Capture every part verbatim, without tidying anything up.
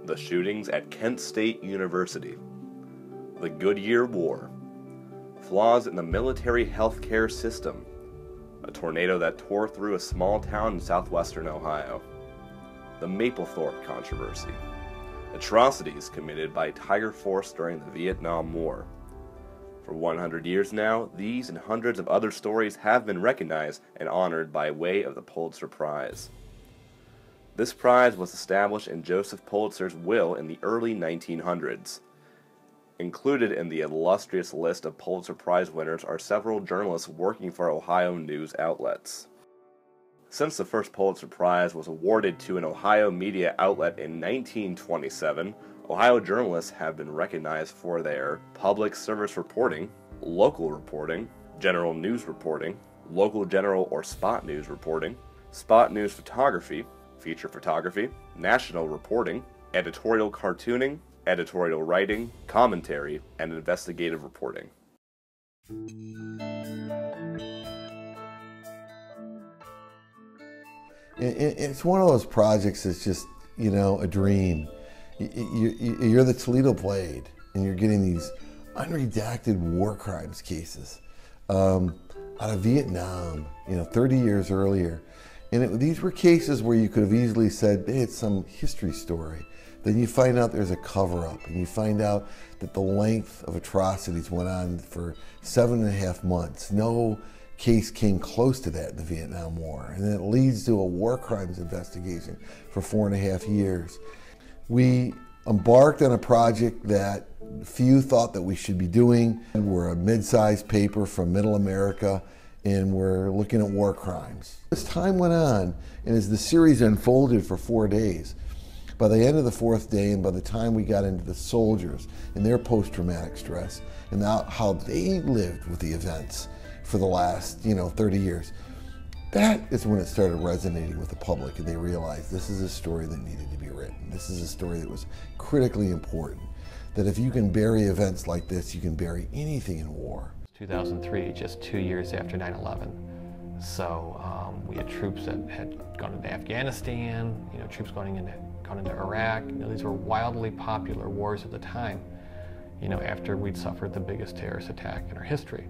The shootings at Kent State University, the Goodyear War, flaws in the military healthcare system, a tornado that tore through a small town in southwestern Ohio, the Mapplethorpe controversy, atrocities committed by Tiger Force during the Vietnam War. For one hundred years now, these and hundreds of other stories have been recognized and honored by way of the Pulitzer Prize. This prize was established in Joseph Pulitzer's will in the early nineteen hundreds. Included in the illustrious list of Pulitzer Prize winners are several journalists working for Ohio news outlets. Since the first Pulitzer Prize was awarded to an Ohio media outlet in nineteen twenty-seven, Ohio journalists have been recognized for their public service reporting, local reporting, general news reporting, local general or spot news reporting, spot news photography, feature photography, national reporting, editorial cartooning, editorial writing, commentary, and investigative reporting. It's one of those projects that's just, you know, a dream. You're the Toledo Blade, and you're getting these unredacted war crimes cases um, out of Vietnam, you know, thirty years earlier. And it, these were cases where you could have easily said, hey, it's some history story. Then you find out there's a cover-up, and you find out that the length of atrocities went on for seven and a half months. No case came close to that in the Vietnam War. And then it leads to a war crimes investigation for four and a half years. We embarked on a project that few thought that we should be doing. We're a mid-sized paper from Middle America, and we're looking at war crimes. As time went on, and as the series unfolded for four days, by the end of the fourth day, and by the time we got into the soldiers and their post-traumatic stress, and how they lived with the events for the last, you know, thirty years, that is when it started resonating with the public, and they realized this is a story that needed to be written. This is a story that was critically important, that if you can bury events like this, you can bury anything in war. two thousand three, just two years after nine eleven. So um, we had troops that had gone into Afghanistan, you know, troops going into, going into Iraq. You know, these were wildly popular wars at the time, you know, after we'd suffered the biggest terrorist attack in our history.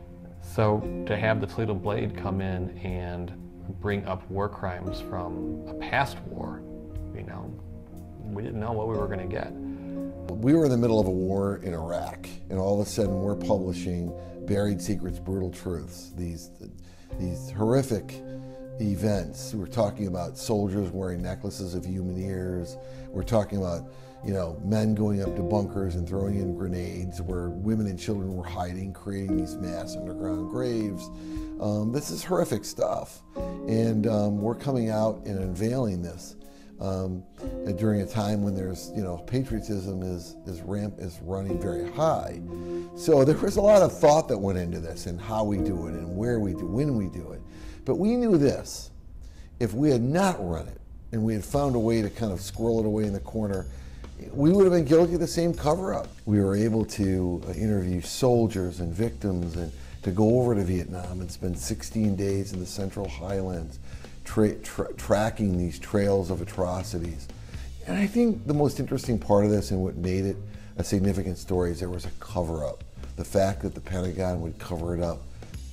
So to have the Toledo Blade come in and bring up war crimes from a past war, you know, we didn't know what we were going to get. We were in the middle of a war in Iraq, and all of a sudden we're publishing Buried Secrets, Brutal Truths, these, these horrific events. We're talking about soldiers wearing necklaces of human ears. We're talking about, you know, men going up to bunkers and throwing in grenades, where women and children were hiding, creating these mass underground graves. Um, this is horrific stuff, and um, we're coming out and unveiling this um, during a time when there's, you know, patriotism is is ramp is running very high. So there was a lot of thought that went into this, and how we do it, and where we do, when we do it. But we knew this: if we had not run it, and we had found a way to kind of squirrel it away in the corner, we would have been guilty of the same cover-up. We were able to interview soldiers and victims, and to go over to Vietnam and spend sixteen days in the Central Highlands tra tra tracking these trails of atrocities. And I think the most interesting part of this, and what made it a significant story, is there was a cover-up. The fact that the Pentagon would cover it up.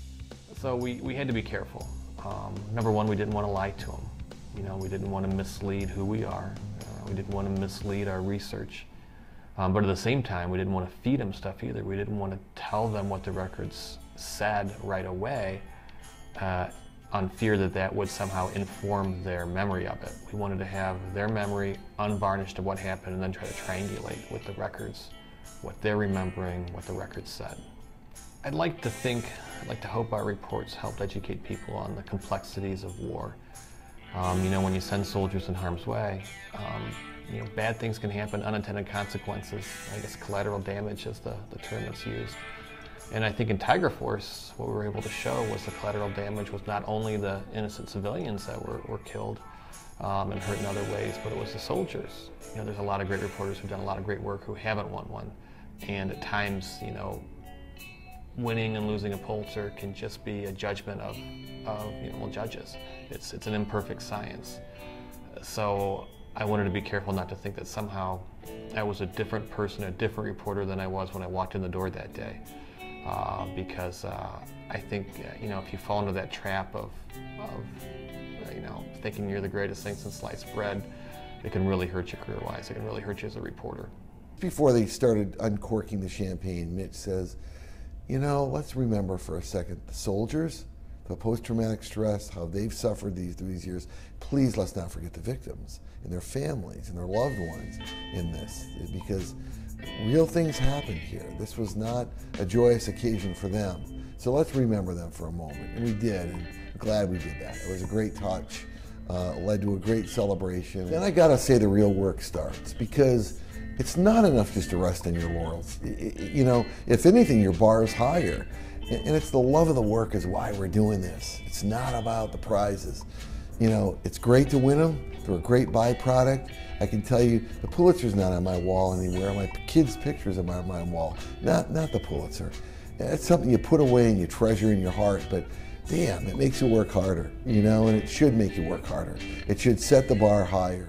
So we, we had to be careful. Um, number one, we didn't want to lie to them. You know, we didn't want to mislead who we are. Uh, we didn't want to mislead our research. Um, but at the same time, we didn't want to feed them stuff either. We didn't want to tell them what the records said right away uh, on fear that that would somehow inform their memory of it. We wanted to have their memory unvarnished of what happened, and then try to triangulate with the records, what they're remembering, what the records said. I'd like to think, I'd like to hope our reports helped educate people on the complexities of war. Um, you know, when you send soldiers in harm's way, um, you know, bad things can happen, unintended consequences. I guess collateral damage is the, the term that's used. And I think in Tiger Force, what we were able to show was the collateral damage was not only the innocent civilians that were, were killed um, and hurt in other ways, but it was the soldiers. You know, there's a lot of great reporters who've done a lot of great work who haven't won one. And at times, you know, winning and losing a Pulitzer can just be a judgment of, of you know, well, judges. It's, it's an imperfect science. So I wanted to be careful not to think that somehow I was a different person, a different reporter than I was when I walked in the door that day. Uh, because uh, I think, uh, you know, if you fall into that trap of, of uh, you know, thinking you're the greatest thing since sliced bread, it can really hurt you career-wise. It can really hurt you as a reporter. Before they started uncorking the champagne, Mitch says, you know, let's remember for a second the soldiers, the post-traumatic stress, how they've suffered these these years. Please let's not forget the victims and their families and their loved ones in this, because real things happened here. This was not a joyous occasion for them. So let's remember them for a moment. And we did, and I'm glad we did that. It was a great touch, uh, led to a great celebration. And I gotta say the real work starts, because it's not enough just to rest on your laurels. You know, if anything, your bar is higher. And it's the love of the work is why we're doing this. It's not about the prizes. You know, it's great to win them. They're a great byproduct. I can tell you, the Pulitzer's not on my wall anywhere. My kids' pictures are on my wall, not, not the Pulitzer. It's something you put away and you treasure in your heart, but damn, it makes you work harder, you know, and it should make you work harder. It should set the bar higher.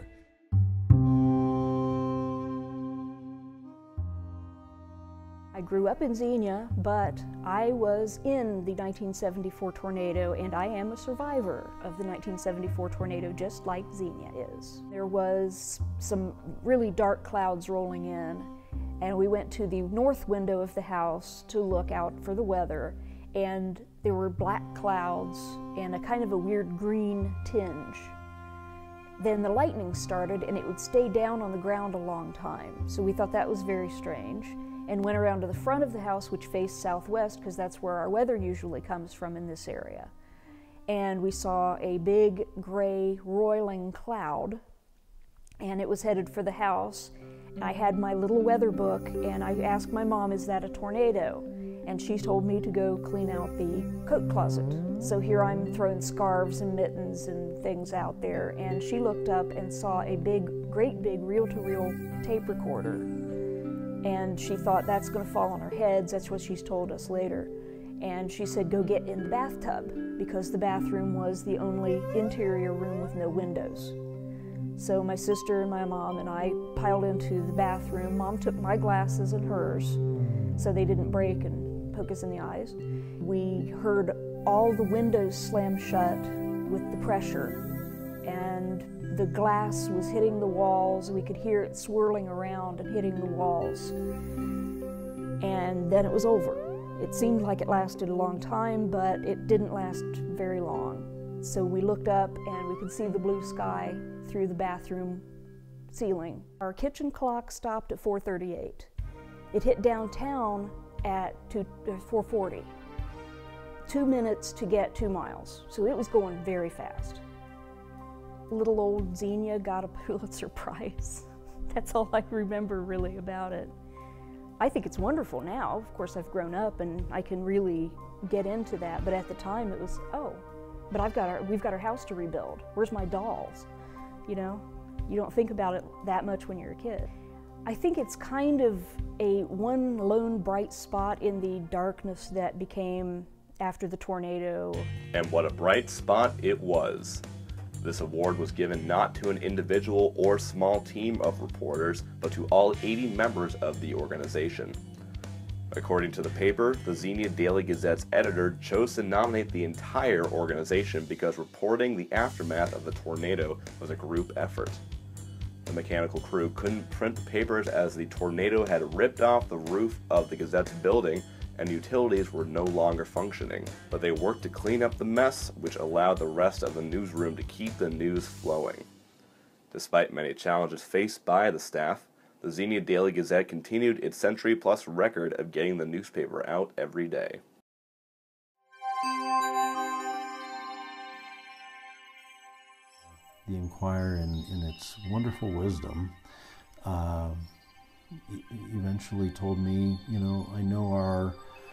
I grew up in Xenia, but I was in the nineteen seventy-four tornado, and I am a survivor of the nineteen seventy-four tornado, just like Xenia is. There was some really dark clouds rolling in, and we went to the north window of the house to look out for the weather, and there were black clouds and a kind of a weird green tinge. Then the lightning started, and it would stay down on the ground a long time, so we thought that was very strange, and went around to the front of the house, which faced southwest, because that's where our weather usually comes from in this area. And we saw a big gray roiling cloud, and it was headed for the house. I had my little weather book, and I asked my mom, is that a tornado? And she told me to go clean out the coat closet. So here I'm throwing scarves and mittens and things out there, and she looked up and saw a big, great big reel-to-reel tape recorder. And she thought, that's going to fall on our heads. That's what she's told us later. And she said, go get in the bathtub, because the bathroom was the only interior room with no windows. So my sister and my mom and I piled into the bathroom. Mom took my glasses and hers, so they didn't break and poke us in the eyes. We heard all the windows slam shut with the pressure, and the glass was hitting the walls. We could hear it swirling around and hitting the walls. And then it was over. It seemed like it lasted a long time, but it didn't last very long. So we looked up and we could see the blue sky through the bathroom ceiling. Our kitchen clock stopped at four thirty-eight. It hit downtown at four forty. Two minutes to get two miles. So it was going very fast. Little old Xenia got a Pulitzer Prize. That's all I remember really about it. I think it's wonderful now. Of course, I've grown up and I can really get into that, but at the time it was, oh, but I've got our, we've got our house to rebuild. Where's my dolls? You know, you don't think about it that much when you're a kid. I think it's kind of a one lone bright spot in the darkness that became after the tornado. And what a bright spot it was. This award was given not to an individual or small team of reporters, but to all eighty members of the organization. According to the paper, the Xenia Daily Gazette's editor chose to nominate the entire organization because reporting the aftermath of the tornado was a group effort. The mechanical crew couldn't print the papers as the tornado had ripped off the roof of the Gazette's building and utilities were no longer functioning, but they worked to clean up the mess, which allowed the rest of the newsroom to keep the news flowing. Despite many challenges faced by the staff, the Xenia Daily Gazette continued its century-plus record of getting the newspaper out every day. The Enquirer, in, in its wonderful wisdom, uh, eventually told me, you know, I know our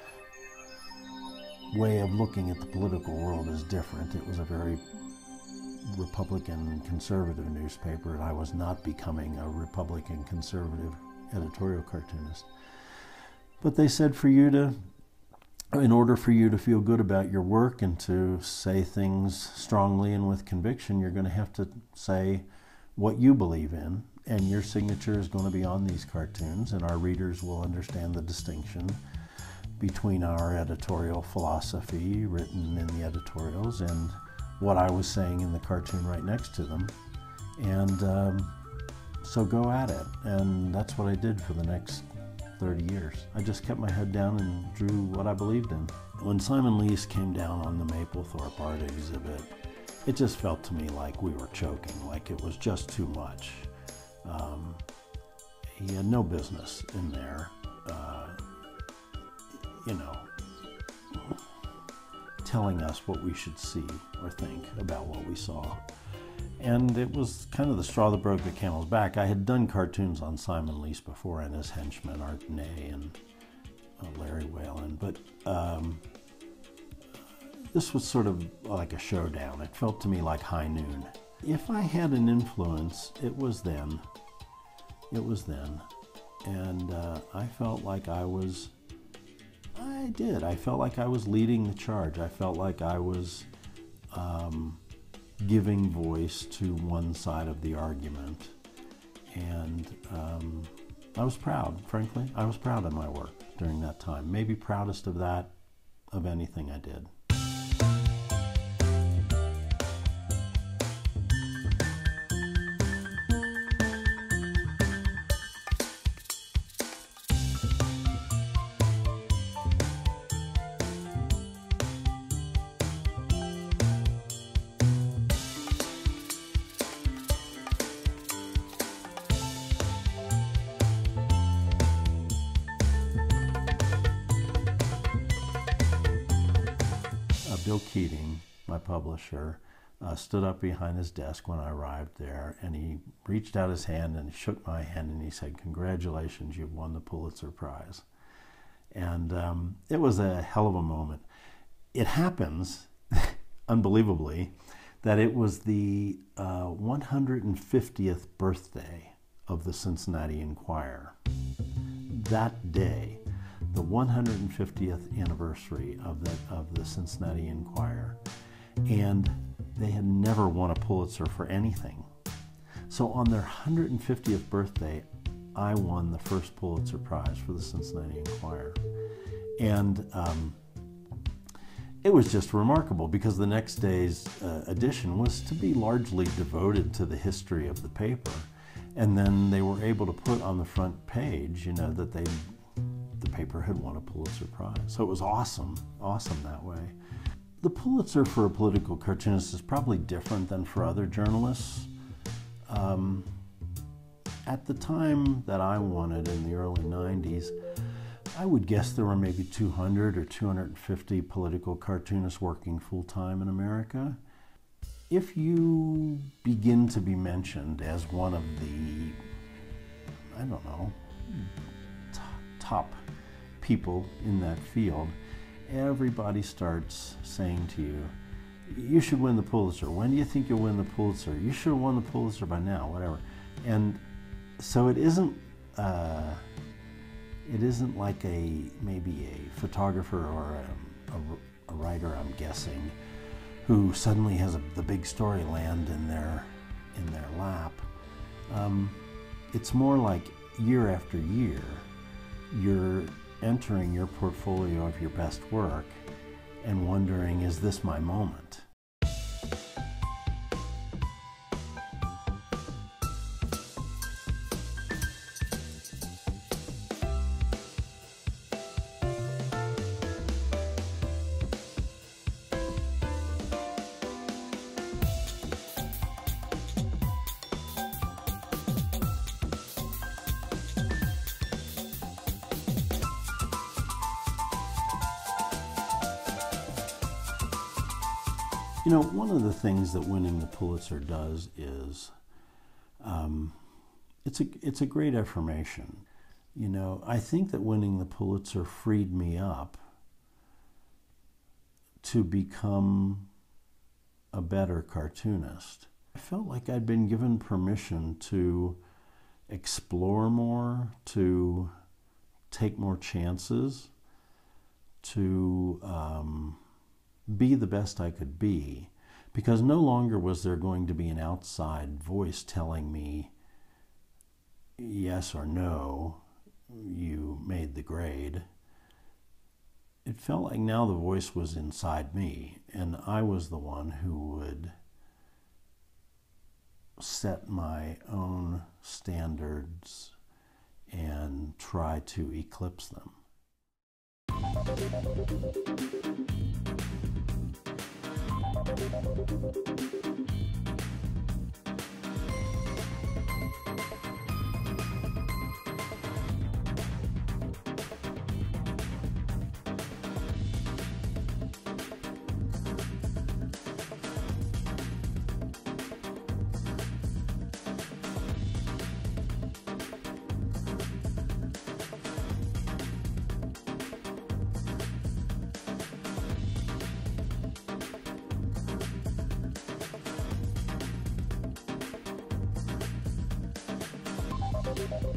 way of looking at the political world is different. It was a very Republican conservative newspaper, and I was not becoming a Republican conservative editorial cartoonist. But they said for you to, in order for you to feel good about your work and to say things strongly and with conviction, you're going to have to say what you believe in, and your signature is going to be on these cartoons, and our readers will understand the distinction between our editorial philosophy written in the editorials and what I was saying in the cartoon right next to them. And um, so go at it. And that's what I did for the next thirty years. I just kept my head down and drew what I believed in. When Simon Lease came down on the Mapplethorpe art exhibit, it just felt to me like we were choking, like it was just too much. Um, he had no business in there, uh, you know, telling us what we should see or think about what we saw. And it was kind of the straw that broke the camel's back. I had done cartoons on Simon Lease before and his henchmen, Art Ney and uh, Larry Whalen, but um, this was sort of like a showdown. It felt to me like high noon. If I had an influence, it was then. It was then. And uh, I felt like I was, I did. I felt like I was leading the charge. I felt like I was um, giving voice to one side of the argument. And um, I was proud, frankly. I was proud of my work during that time. Maybe proudest of that, of anything I did. Bill Keating, my publisher, uh, stood up behind his desk when I arrived there, and he reached out his hand and he shook my hand and he said, "Congratulations, you've won the Pulitzer Prize." And um, it was a hell of a moment. It happens, unbelievably, that it was the uh, one hundred fiftieth birthday of the Cincinnati Enquirer. That day, the one hundred fiftieth anniversary of the, of the Cincinnati Enquirer, and they had never won a Pulitzer for anything. So on their one hundred fiftieth birthday, I won the first Pulitzer Prize for the Cincinnati Enquirer. And um, it was just remarkable because the next day's uh, edition was to be largely devoted to the history of the paper. And then they were able to put on the front page, you know, that they the paper had won a Pulitzer Prize. So it was awesome, awesome that way. The Pulitzer for a political cartoonist is probably different than for other journalists. Um, at the time that I won it in the early nineties, I would guess there were maybe two hundred or two hundred fifty political cartoonists working full-time in America. If you begin to be mentioned as one of the, I don't know, top people in that field, everybody starts saying to you, "You should win the Pulitzer. When do you think you'll win the Pulitzer? You should have won the Pulitzer by now," whatever. And so it isn't, uh, it isn't like a, maybe a photographer or a, a, a writer, I'm guessing, who suddenly has a, the big story land in their, in their lap. Um, it's more like year after year, you're entering your portfolio of your best work and wondering, is this my moment? You know, one of the things that winning the Pulitzer does is um, it's a it's a great affirmation. You know, I think that winning the Pulitzer freed me up to become a better cartoonist. I felt like I'd been given permission to explore more, to take more chances, to um, be the best I could be, Because no longer was there going to be an outside voice telling me yes or no, you made the grade. It felt like now the voice was inside me, and I was the one who would set my own standards and try to eclipse them. Thank you.